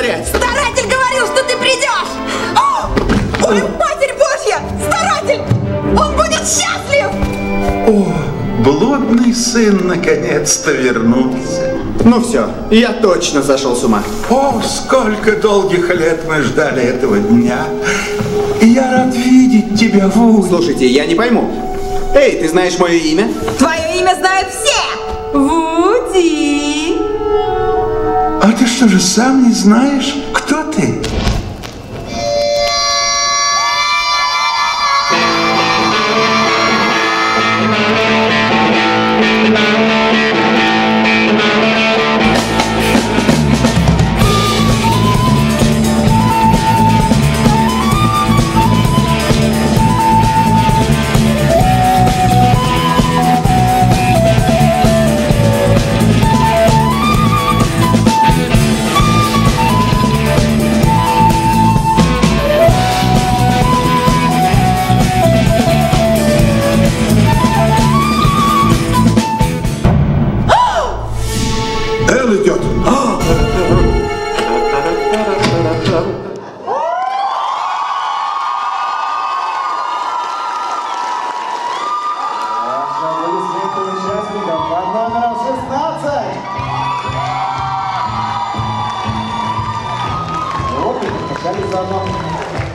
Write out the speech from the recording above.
вытворять? Старатель говорил, что ты придешь! О! Ой, Матерь Божья! Старатель! Он будет счастлив! О, блудный сын наконец-то вернулся. Ну все, я точно сошел с ума. О, сколько долгих лет мы ждали этого дня. И я рад видеть тебя, Вуди. Слушайте, я не пойму. Эй, ты знаешь мое имя? Твое имя знают все! Вуди! А ты что же сам не знаешь, кто ты? Эл идет. Аплодисменты участникам под номером 16. Вот и покачали заодно.